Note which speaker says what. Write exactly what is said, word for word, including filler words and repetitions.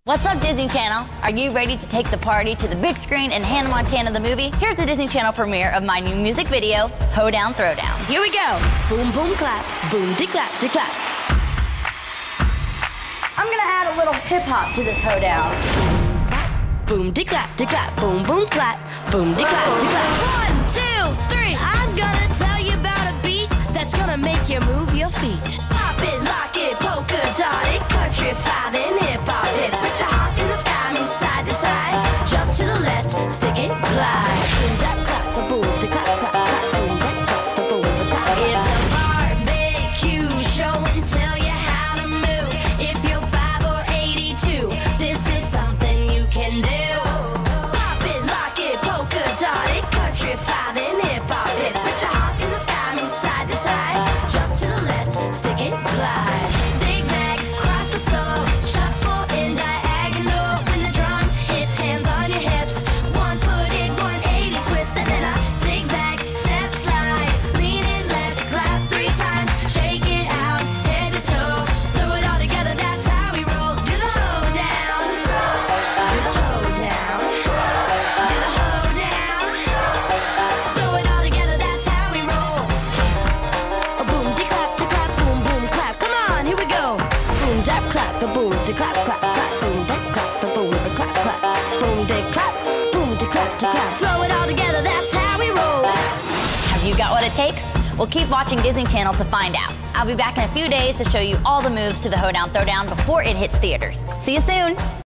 Speaker 1: What's up, Disney Channel? Are you ready to take the party to the big screen in Hannah Montana the movie? Here's the Disney Channel premiere of my new music video, Hoedown Throwdown.
Speaker 2: Here we go. Boom, boom, clap. Boom, de clap, de clap.
Speaker 1: I'm gonna add a little hip hop to this hoedown.
Speaker 2: Boom, de clap, de clap. Boom, boom, clap. Boom, de clap, de clap. One, two, three. I'm gonna tell you about a beat that's gonna make you move your feet. Pop it, lock it, polka dot it, country five and hip hop it. Put your heart in the sky, move side to side. Jump to the left, stick it, glide. Boom, da clap, ba boom, de clap, clap, clap. Boom, da clap, ba boom, ba clap. If the barbecue show and tell you how to move, if you're five or eighty-two, this is something you can do. Pop it, lock it, polka dot it, country five and hip hop it. Put your heart in the sky, move side to side. Jump to the left, stick it, glide. Zigzag, cross the floor, shuffle in diagonal. When the drum hits, hands on your hips. One footed, one eighty twist, and then a zigzag, step slide. Lean it left, clap three times, shake it out, head to toe. Throw it all together, that's how we roll. Do the hoedown, do the hoedown, do the hoedown. Throw it all together, that's how we roll. A boom, de clap, de clap, boom, boom, clap. Come on, here we go. Boom, dap, clap, a boom, de clap, clap, clap. Boom, dap, clap, a boom, de clap, clap. Boom, de clap, boom, de clap, de clap. Throw it all together, that's how we roll.
Speaker 1: Have you got what it takes? Well, keep watching Disney Channel to find out. I'll be back in a few days to show you all the moves to the Hoedown Throwdown before it hits theaters. See you soon.